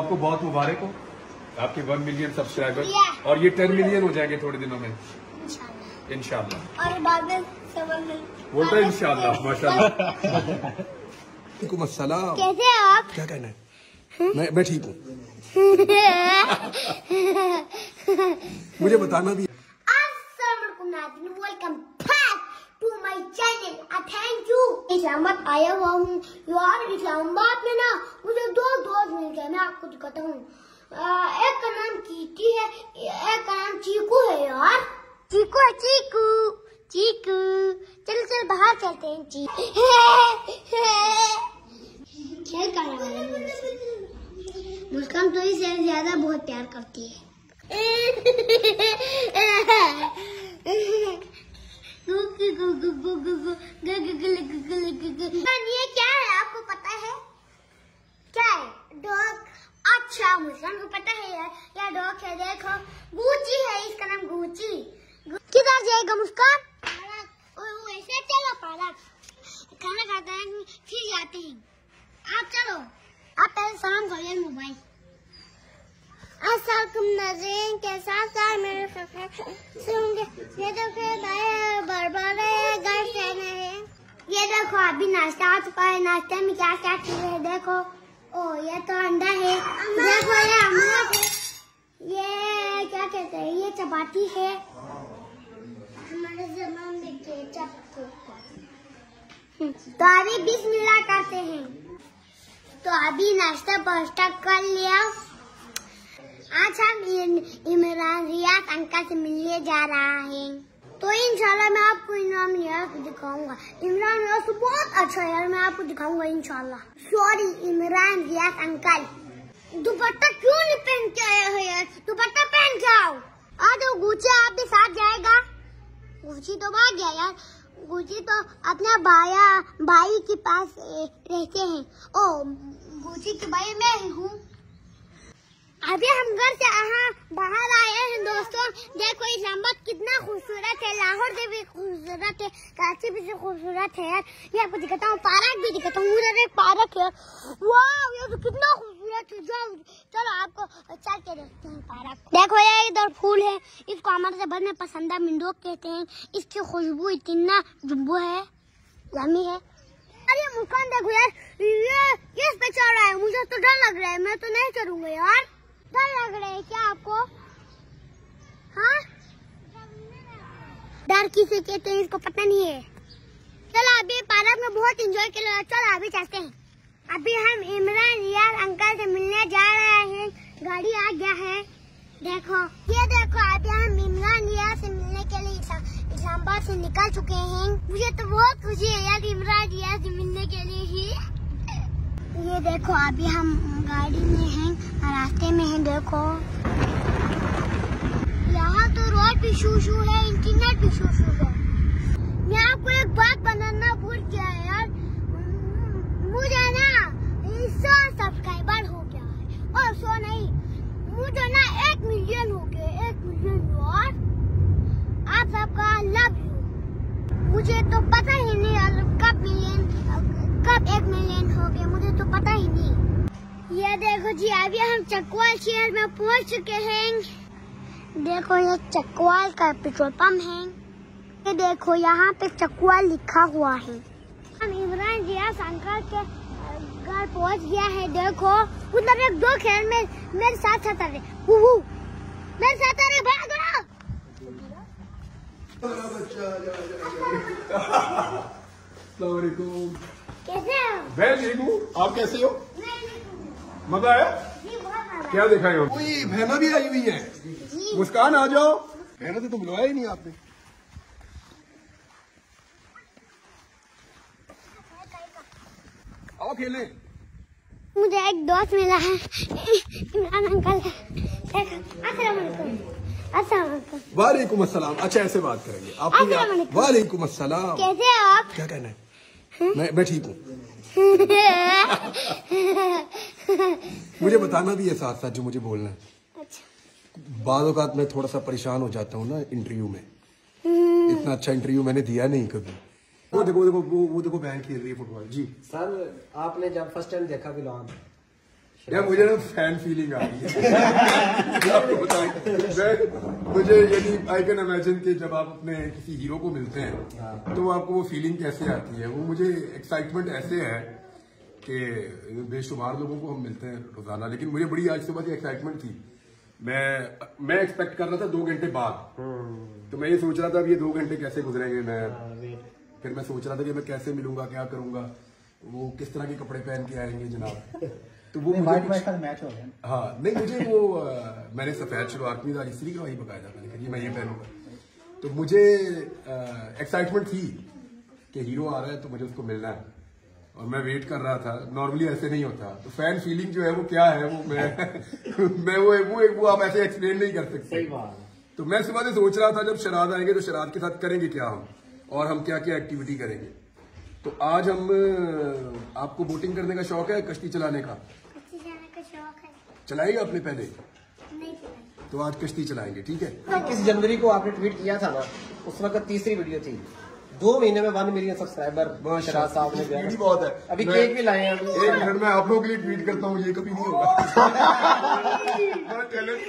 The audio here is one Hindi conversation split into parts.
आपको बहुत मुबारक हो, आपके 1 मिलियन सब्सक्राइबर और ये 10 मिलियन हो जाएंगे थोड़े दिनों में इंशाल्लाह। और बाद में 7 मिलियन बोलता है इंशाल्लाह। माशाल्लाह। वालेकुम अस्सलाम। कैसे हैं आप? क्या कहना है? मैं ठीक हूँ। मुझे बताना भी। Welcome back to my channel. Thank you. Islamabad आया हुआ हूँ यार। इस्लामाबाद में ना मुझे 2 दोस्त मिल गए, मैं आपको दिखाता हूँ। एक का नाम कीटी है, एक का नाम चीकू है यार। चीकू है, चीकू चीकू। चल चल बाहर चलते हैं। खेल करने वाले मुस्कान तो इससे ज्यादा बहुत प्यार करती है। ये क्या है आपको पता है? क्या है? डॉग। अच्छा मुस्कान को पता है यार, क्या डॉग है? देखो गुची है, इसका नाम गुची। किधर जाएगा मुस्कान? वैसे चलो पार्क, खाना खाते हैं फिर जाते हैं। आप चलो, आप पहले सलाम करिए मोबाइल। अस्सलाम कैसा था मेरे सुनगे। ये देखो भाई बर्बर है, घर से है। ये देखो अभी नाश्ता आ चुका है। नाश्ते में क्या क्या चीज है देखो। ओ ये तो अंडा है, देखो ये अमरूद है, ये क्या कहते हैं, ये चपाती है। हमारे जमाने में केचप तो अभी बिस्मिल्लाह करते हैं। तो अभी नाश्ता पास्ता कर लिया। आज हम इमरान रियाज अंकल से मिलने जा रहा है। तो इंशाल्लाह मैं आपको इमरान रियाज को दिखाऊंगा। इमरान रियाज तो बहुत अच्छा है यार, मैं आपको दिखाऊंगा इंशाल्लाह। सॉरी इमरान रियाज अंकल, दुपट्टा क्यों नहीं पहन के आया है यार? दुपट्टा पहन के आओ। आ जाओ गुची, आप भी साथ जाएगा। गुची तो भाग गया यार। गुची तो अपना भाई के पास रहते हैं। ओ गुची के भाई मैं ही हूँ। अभी हम घर से बाहर आए हैं दोस्तों। देखो इस्लामाबाद कितना खूबसूरत है, लाहौर से भी खूबसूरत है, कराची भी से खूबसूरत है यार। ये आपको दिखाता हूँ, पार्क भी दिखाता हूँ। उधर एक पार्क है, वाह ये तो कितना खूबसूरत है। चलो आपको चल के देखते हैं पार्क। देखो ये इधर फूल है, इसको हमारे जबान में पसंदा मिंडोक कहते हैं। इसकी खुशबू इतना जुम्बो है, यम्मी है। अरे मुस्कान देखो यार, ये इस पे चढ़ रहा है। मुझे तो डर लग रहा है, मैं तो नहीं चढ़ूंगा यार। डर लग रहा है क्या आपको? हाँ डर किसे कहते हैं इसको पता नहीं है। चलो अभी पार्क में बहुत एंजॉय कर रहे हैं। चलो अभी चलते हैं। अभी हम इमरान रियाज अंकल से मिलने जा रहे हैं। गाड़ी आ गया है, देखो ये देखो। अभी हम इमरान रियाज से मिलने के लिए इस्लामाबाद से निकल चुके हैं। मुझे तो बहुत खुशी है यार इमरान रियाज से मिलने के लिए ही। ये देखो अभी हम गाड़ी में हैं, रास्ते में हैं। देखो यहाँ तो रोड भी शू है, इंटरनेट भी शू है। मैं आपको एक बात बताना भूल गया यार, मुझे ना 100 सब्सक्राइबर हो गया है। और 100 नहीं, मुझे ना 1 मिलियन हो गए। 1 मिलियन यार, आप सबका लव यू। मुझे तो पता ही नहीं यार कब 1 मिलियन हो गए, मुझे तो पता ही नहीं। ये देखो जी अभी हम चकवाल शहर में पहुंच चुके हैं। देखो ये चकवाल का पेट्रोल पंप है। ये देखो यहाँ पे चकवाल लिखा हुआ है। हम इमरान रियाज अंकल के घर पहुंच गया है। देखो उधर एक 2 खैर में मेरे साथ आ रहे, मेरे साथ आ रहे, भागो। अस्सलामुअलैकुम। कैसे हो? मैं ठीक हूँ, आप कैसे हो? मजा आया? क्या देखा है? कोई बहना भी आई हुई है। मुस्कान आ जाओ। बहना तो बुलवाया ही नहीं आपने। आओ खेलें। मुझे एक दोस्त मिला है, इमरान अंकल। अस्सलाम वालेकुम। वालेकुम अस्सलाम। अच्छा ऐसे बात करेंगे आप? वालेकुम अस्सलाम। कैसे हैं आप? क्या कहना है? मैं ठीक हूँ। मुझे बताना भी है साथ साथ जो मुझे बोलना है। अच्छा। बाद औकात मैं थोड़ा सा परेशान हो जाता हूँ ना इंटरव्यू में। इतना अच्छा इंटरव्यू मैंने दिया नहीं कभी। वो देखो वो देखो बहन खेल रही है फुटबॉल। जी सर आपने जब फर्स्ट टाइम देखा व्लॉग यार मुझे ना फैन फीलिंग आ रही है। आपको बताएं, मुझे यानी आई कैन इमेजिन कि जब आप अपने किसी हीरो को मिलते हैं तो आपको वो फीलिंग कैसे आती है। वो मुझे एक्साइटमेंट ऐसे है कि बेशुमार लोगों को हम मिलते हैं रोजाना, लेकिन मुझे बड़ी आज सुबह की एक्साइटमेंट थी। मैं एक्सपेक्ट कर रहा था 2 घंटे बाद, तो मैं ये सोच रहा था अब ये 2 घंटे कैसे गुजरेंगे। फिर मैं सोच रहा था कि मैं कैसे मिलूंगा, क्या करूंगा, वो किस तरह के कपड़े पहन के आएंगे जनाब। तो वो मुझे मैच हो गया। हाँ नहीं, मुझे वो मैंने सफेद शलवार कमीज आज इसलिए करवाई बकायदा, मैंने कहा मैं ये पहनूंगा। तो मुझे एक्साइटमेंट थी कि हीरो आ रहा है तो मुझे उसको मिलना है, और मैं वेट कर रहा था। नॉर्मली ऐसे नहीं होता। तो फैन फीलिंग जो है वो क्या है, वो मैं वो आप ऐसे एक्सप्लेन नहीं कर सकते। तो मैं सुबह से सोच रहा था जब शराद आएंगे तो शराद के साथ करेंगे क्या हम, और हम क्या क्या एक्टिविटी करेंगे। तो आज हम आपको बोटिंग करने का शौक है, कश्ती चलाने का? कश्ती चलाने का शौक है। चलाएंगे आपने पहले? नहीं चलाई। तो आज कश्ती चलाएंगे, ठीक है। 21 जनवरी को आपने ट्वीट किया था ना, उस वक्त तीसरी वीडियो थी। 2 महीने में 1 मिलियन सब्सक्राइबर शराद साहब ने दिया। बहुत है। अभी केक भी लाए हैं। 1 मिनट में आप लोगों के लिए ट्वीट करता हूँ, ये कभी नहीं होगा। बड़ा टैलेंट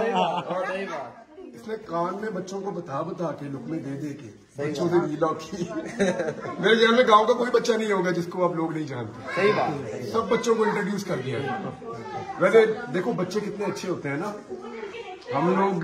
था। इसने कान में बच्चों को बता के लुकमे दे के बच्चों से वीलॉग की। मेरे ख्याल में गांव का कोई बच्चा नहीं होगा जिसको आप लोग नहीं जानते। सही बात। सब बच्चों को इंट्रोड्यूस कर दिया। वैसे देखो बच्चे कितने अच्छे होते हैं ना। हम लोग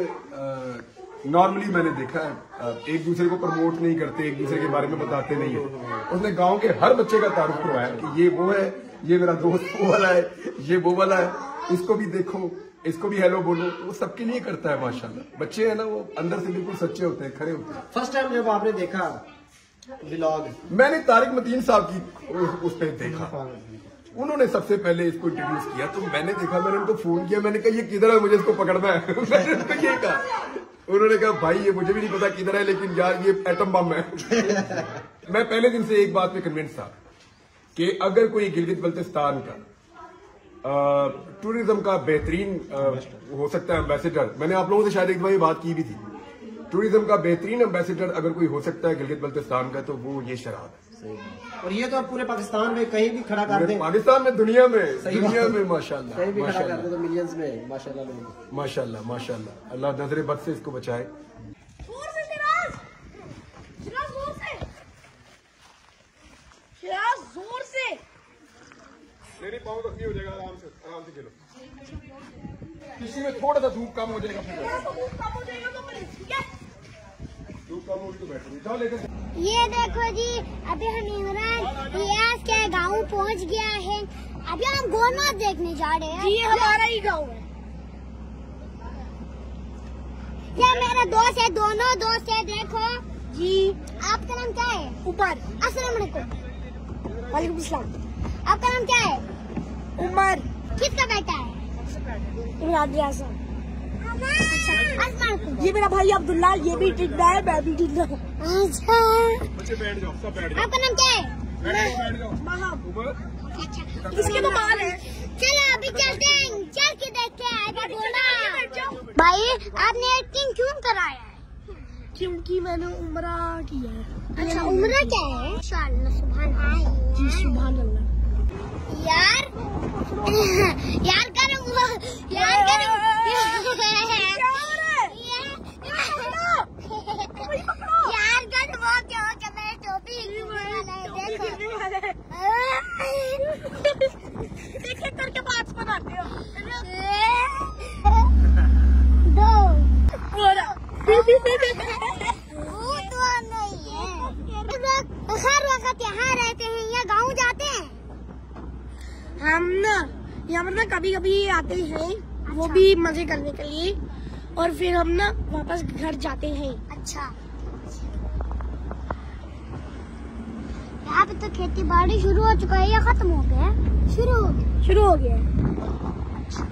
नॉर्मली मैंने देखा है एक दूसरे को प्रमोट नहीं करते, एक दूसरे के बारे में बताते नहीं है। उसने गांव के हर बच्चे का तारुफ करवाया कि ये वो है, ये मेरा दोस्त वो वाला है, ये वो वाला है, इसको भी देखो, इसको भी हेलो बोलो। वो सबके लिए करता है माशाल्लाह। बच्चे हैं ना, वो अंदर से बिल्कुल सच्चे होते हैं, खरे होते हैं। फर्स्ट टाइम जब आपने देखा व्लॉग, मैंने तारिक मतीन साहब की उस पर देखा, उन्होंने सबसे पहले इसको इंट्रोड्यूस किया। तो मैंने देखा, मैंने उनको फोन किया, मैंने कहा ये किधर है, मुझे इसको पकड़ना है। मैंने उनको ये कहा, उन्होंने कहा भाई ये मुझे भी नहीं पता किधर है, लेकिन यार ये एटम बम है। मैं पहले दिन से एक बात पे कन्विंस था कि अगर कोई गिलगित बल्तिस्तान का टूरिज्म का बेहतरीन हो सकता है एम्बेसडर, मैंने आप लोगों से शायद एक बार ये बात की भी थी, टूरिज्म का बेहतरीन एम्बेसडर अगर कोई हो सकता है गिलगित बल्तिस्तान का, तो वो ये शराद है। और ये तो आप पूरे पाकिस्तान में कहीं भी खड़ा कर दें, पाकिस्तान में, दुनिया में माशाल्लाह, कहीं भी खड़ा कर दें तो मिलियंस में माशाल्लाह लोग। माशाल्लाह माशाल्लाह। अल्लाह नजरे बद से इसको बचाए। जोर से मेरी पाँव तक हो जाएगा, आराम से खेलो। किसी में थोड़ा सा धूप कम हो जाएगा, धूप कम होगी तो बैठो, जाओ लेकर। ये देखो जी, अभी हम इमरान रियाज के गाँव पहुँच गया है। अभी हम गोलमाल देखने जा रहे हैं। ये हमारा ही गाँव है। ये मेरा दोस्त है, दोनों दोस्त है। देखो जी, आपका नाम क्या है? ऊपर। अस्सलाम वालेकुम। वालेकुम सलाम। आपका नाम क्या है? उमर। किसका बेटा है? इमरान रियाज। ये मेरा भाई अब्दुल्ला, ये भी टिड्डा है, मैं भी टिड्डा हूँ। अच्छा, बच्चे बैठ जाओ, सब बैठ जाओ। आपका नाम क्या है? बैठ जाओ। अच्छा, किसके तो बाल है। चलो अभी चलते हैं, चल के देखते हैं। बोला भाई आपने एक्टिंग क्यों कराया है? क्योंकि मैंने उम्रा किया है। अच्छा, उम्रा क्या है? इंशाअल्लाह। सुभान अल्लाह। जी सुभान अल्लाह। यार यार करूँगा, यार करूँगा। यार गन वो क्या हो, मैं टोपी देखो करके बात बनाते हो। दो नहीं है। हर वक्त यहाँ रहते हैं या गाँव जाते हैं? हम ना यहाँ पर ना कभी कभी आते हैं। अच्छा। वो भी मजे करने के लिए, और फिर हम ना वापस घर जाते हैं। अच्छा, यहाँ पे तो खेती बाड़ी शुरू हो चुका है या खत्म हो गया? शुरू हो गया। अच्छा,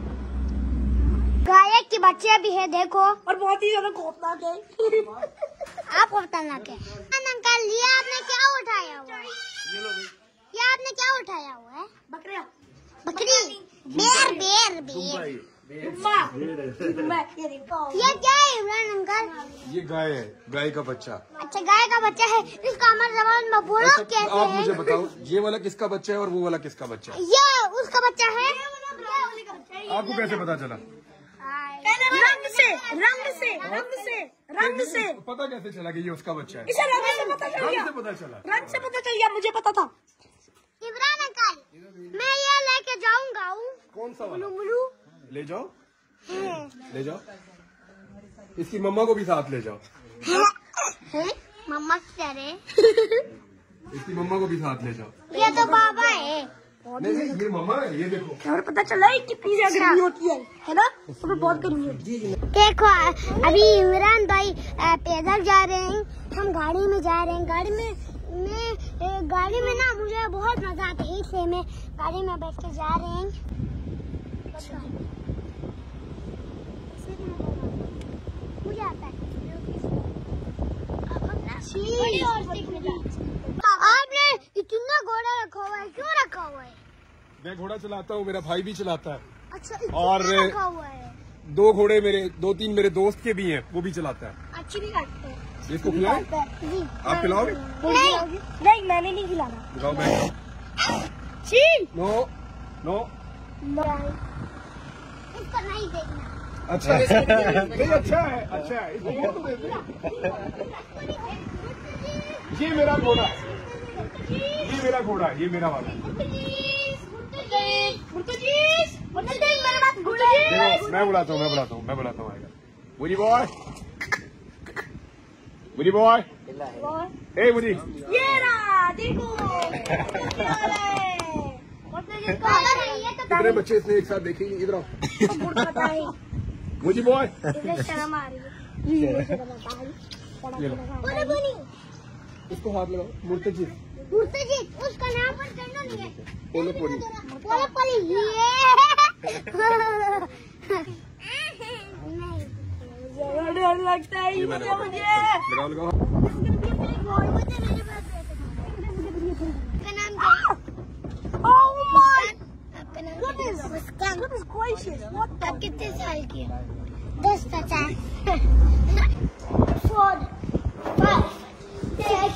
गायक के बच्चे भी है देखो, और बहुत ही ज्यादा खौफनाक है। आप खौफनाक है। अंकल ये आपने क्या उठाया हुआ है? ये आपने क्या उठाया हुआ है? बकरी। बेर ये क्या है इमरान अंकल? ये गाय है, गाय का बच्चा। अच्छा गाय का बच्चा है, इसका हमारे जबान में बोलो कैसे आप है? मुझे बताओ, ये वाला किसका बच्चा है और वो वाला किसका बच्चा है? ये उसका बच्चा है। आपको कैसे पता चला? रंग से पता कैसे चला कि ये उसका बच्चा है? इसे रंग से पता चल गया। रंग से पता चला। रंग से पता चल गया, मुझे पता था। इमरान अंकल मैं ये लेके जाऊंगा। कौन सा वाला? मुलू ले जाओ, ले जाओ। इसकी मम्मा को भी साथ ले जाओ। मम्मा क्या रे? इसकी मम्मा को भी साथ ले जाओ। ये तो बाबा है। नहीं नहीं, ये मम्मा है, ये देखो। और पता चला है कितनी ज्यादा गर्मी होती है ना? उसमें बहुत गर्मी होती है। देखो अभी इमरान भाई पैदल जा रहे हैं, हम गाड़ी में जा रहे हैं। गाड़ी में ना मुझे बहुत मजा आता है, इसलिए मैं गाड़ी में बैठ के जा रहे हैं। मुझे आता है। आपने इतना घोड़ा रखा हुआ है, क्यों रखा हुआ है? मैं घोड़ा चलाता हूँ, मेरा भाई भी चलाता है। अच्छा इतना और रखा हुआ है। 2 घोड़े मेरे, 2-3 मेरे दोस्त के भी हैं, वो भी चलाता है। अच्छी भी लगती है। इसको खिलाओ, जी आप खिलाओगे? नहीं मैंने नहीं खिलाना। दिखाओ मैं। नो नो, इसको नहीं देखना। अच्छा नहीं, अच्छा है, अच्छा है। इसको वो तो दे दे। ये मेरा घोड़ा है, ये मेरा घोड़ा है, ये मेरा वाला। देखो मैं बुलाता हूँ, आएगा। मुझी बॉय, मुझी बॉय, ए मुझी। ये रहा, देखो। कितने बच्चे इसने एक साथ देखे? इधर आओ। मुझी बॉय, ले लो। इसको हाथ लगाओ। मुर्तजीत, उसका नाम पर करना नहीं है। पोलो पोली। डर लगता है मुझे। लगाओ लगाओ। आपका नाम क्या है? Oh my आपका नाम goodness, goodness gracious, what the? आप कितने साल की हो? 10, 50, 4, 5, 6।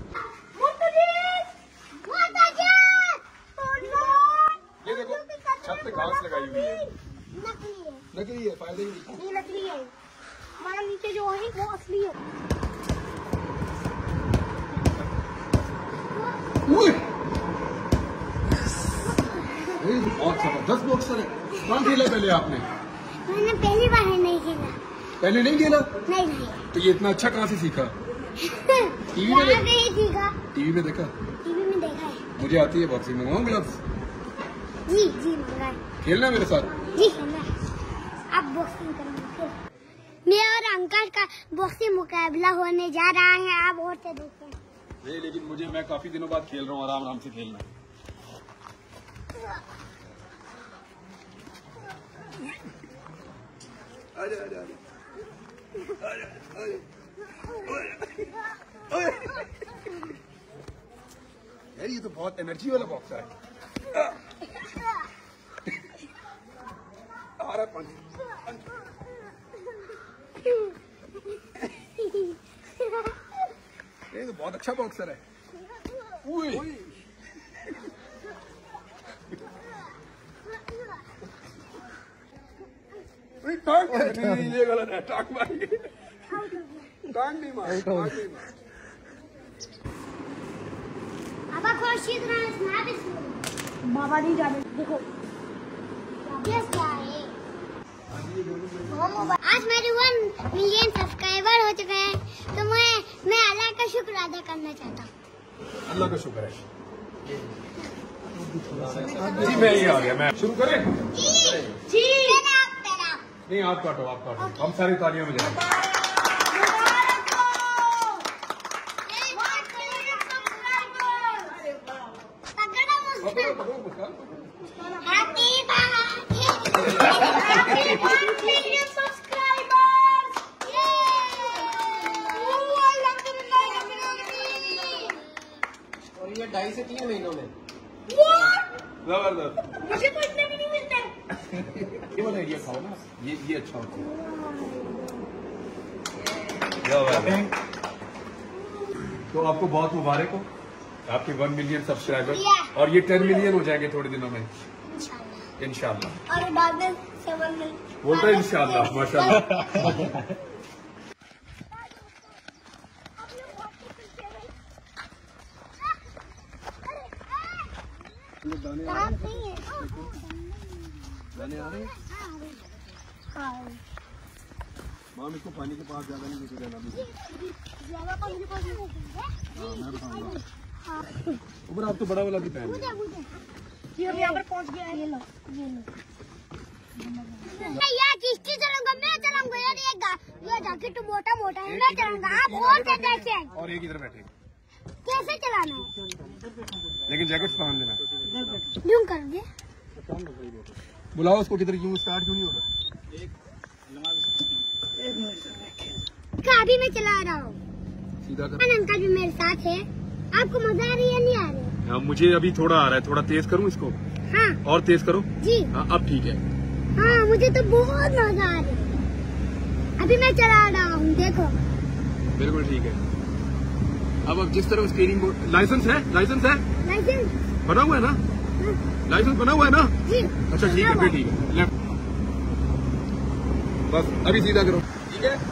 ये देखो छत पे घास लगाई हुई है। नकली है। नकली है, फायदे ही नहीं। नहीं नकली है। हमारा नीचे जो है वो असली है। बहुत जबरदस्त बॉक्सर है। कहाँ खेला पहले आपने? मैंने पहली बार नहीं खेला। पहले नहीं खेला? नहीं तो ये इतना अच्छा कहाँ से सीखा? टीवी में वहाँ नहीं सीखा। टीवी में देखा? टीवी में देखा है। मुझे आती है बॉक्सिंग। मंगाऊं ग्लव्स? जी मंगाए। खेलना मेरे साथ? जी खेलना। आप बॉक्सिंग करेंगे फिर। मैं और अंकल का बॉक्सिंग मुकाबला होने जा रहा है, आप और से देखें। नहीं, लेकिन मैं काफी दिनों बाद खेल रहा हूँ, आराम से खेलना। आजा आजा आजा यार, ये तो बहुत एनर्जी वाला बॉक्सर है। आ रहा पानी। ये तो बहुत अच्छा बॉक्सर है। टांग नहीं, ये गलत है। टांग मारेंगे, टांग नहीं मार। पापा खुर्शीद बाबा नहीं जाने। देखो ये क्या है? आज मेरे 1 मिलियन सब्सक्राइबर हो चुके हैं, तो मैं अल्लाह का शुक्र अदा करना चाहता हूँ। अल्लाह का शुक्र है। जी मैं ये आ गया। मैं शुरू करें? जी नहीं, आप काटो, आप काटो। हम सारी तालियों में जाएंगे। और ये 2.5 से 3 महीनों में। जबरदस्त। मुझे तो इतने भी नहीं मिलते। ये वाला एरिया खाओ ना, ये अच्छा होता है। तो आपको बहुत मुबारक हो, आपके 1 मिलियन सब्सक्राइबर, और ये 10 मिलियन हो जाएंगे थोड़े दिनों में इंशाल्लाह। और बाद में 7 मिलियन बोलता है इंशाल्लाह, माशाल्लाह। दाने आ रहे हैं। माम इसको पानी के पास ज्यादा नहीं लेके जाना। मैं बताऊंगा। ऊपर आप तो बड़ा वाला भी पहन लिया। ये हम यहाँ पर पहुँच गए हैं। ये लो यार, किश्ती चलाऊंगा मैं, चलाऊंगा यार। ये जैकेट तो मोटा मोटा है, मैं चलाऊंगा। आप और से देखें और एक इधर बैठे, कैसे चलाना है, लेकिन जैकेट पहन लेना। यूं करोगे। बुलाओ उसको, किधर क्यों स्टार्ट क्यों नहीं हो रहा? अभी मैं चला रहा हूँ। सीधा कर। अंकल भी मेरे साथ है। आपको मजा आ रही है नहीं आ रही? हाँ, मुझे अभी थोड़ा आ रहा है। थोड़ा तेज करूँ इसको? हाँ और तेज करो। जी। हाँ, अब ठीक है। हाँ, मुझे तो बहुत मजा आ रही है। अभी मैं चला रहा हूँ, देखो। बिल्कुल ठीक है। अब जिस तरह स्टीयरिंग बोर्ड, लाइसेंस है? लाइसेंस है? लाइसेंस बना हुआ है ना? लाइसेंस बना हुआ है ना? जी। अच्छा ठीक है, फिर ठीक है। लेफ्ट, बस अभी सीधा करो। ठीक है।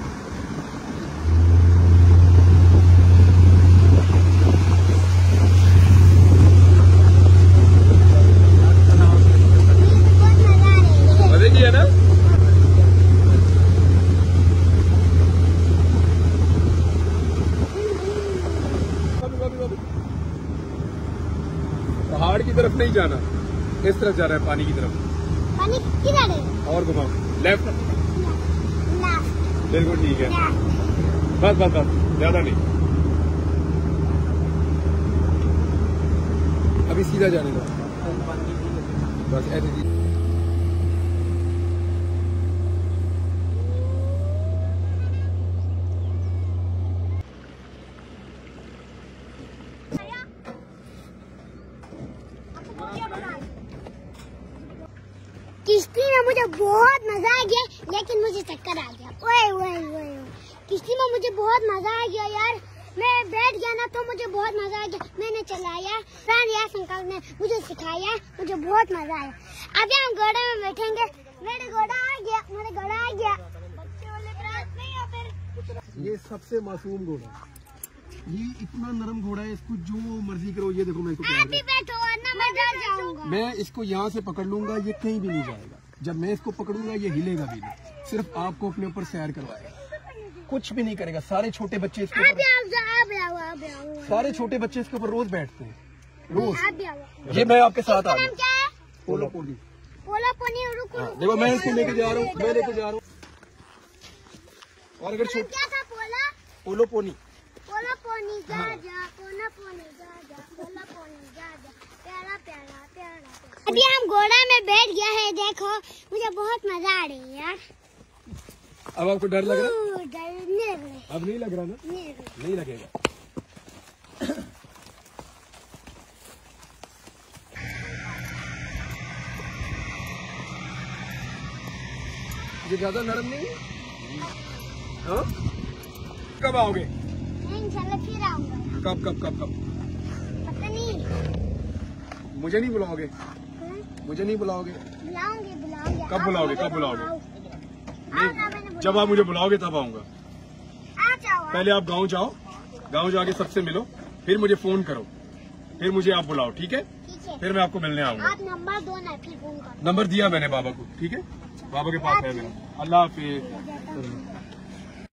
मजे की है ना? पहाड़ की तरफ नहीं जाना, इस तरफ जा रहा है, पानी की तरफ। पानी किधर है? और घुमाओ, लेफ्ट। लेफ्ट। बिल्कुल ठीक है। बस बस बस, ज्यादा नहीं। अभी सीधा जाने दो, बस ऐसे ही। किश्ती में मुझे बहुत मजा आ गया, लेकिन मुझे चक्कर आ गया। ओए ओए ओए, किश्ती में मुझे बहुत मजा आ गया यार। मैं बैठ गया ना तो मुझे बहुत मजा आ गया। मैंने चलाया, यार अंकल ने मुझे सिखाया, मुझे बहुत मजा आया। अभी हम घोड़े में बैठेंगे। मेरे घोड़ा आ गया, मेरे घोड़ा आ गया। बच्चे वाले बात नहीं है फिर। ये सबसे मासूम घोड़ा, ये इतना नरम घोड़ा है, इसको जो मर्जी करो। ये देखो, मैं इसको आप भी बैठो वरना मैं डर जाऊंगा। मैं इसको यहाँ से पकड़ लूंगा, ये कहीं भी नहीं जाएगा। जब मैं इसको पकड़ूंगा ये हिलेगा भी नहीं, सिर्फ आपको अपने ऊपर सैर करवाएगा, कुछ भी नहीं करेगा। सारे छोटे बच्चे इसके ऊपर, सारे छोटे बच्चे इसके ऊपर रोज बैठते हैं, रोज। ये मैं आपके साथ आ गया। क्या है? Polo pony. Polo pony. रुको देखो, मैं इसको लेके जा रहा हूँ, मैं लेके जा रहा हूँ। और अगर क्या था? पोला पोलो पोनी। पोलो पोनी जा जा, पोलो पोनी जा जा, पोलो पोनी जा जा, प्यारा प्यारा प्यारा। अभी हम घोड़ा में बैठ गया है, देखो मुझे बहुत मजा आ रही है यार। अब आपको डर लग रहा है? डर नहीं। अब नहीं लग रहा ना? नहीं लगेगा। ये ज्यादा नरम नहीं है? हाँ? कब आओगे? इंशाल्लाह फिर आऊंगा। कब कब कब कब? पता नहीं। मुझे नहीं बुलाओगे? मुझे नहीं बुलाओगे? बुलाऊंगे बुलाऊंगे। कब बुलाओगे? कब बुलाओगे? नहीं, जब आप मुझे बुलाओगे तब आऊंगा। आ जाओ। पहले आप गांव जाओ, गांव जाके सबसे मिलो, फिर मुझे फोन करो, फिर मुझे आप बुलाओ। ठीक है? ठीक है। फिर मैं आपको मिलने आऊंगा। आप नंबर दो ना, फिर फोन करो। नंबर दिया मैंने बाबा को। ठीक है, बाबा के पास है मेरा। अल्लाह हाफिज।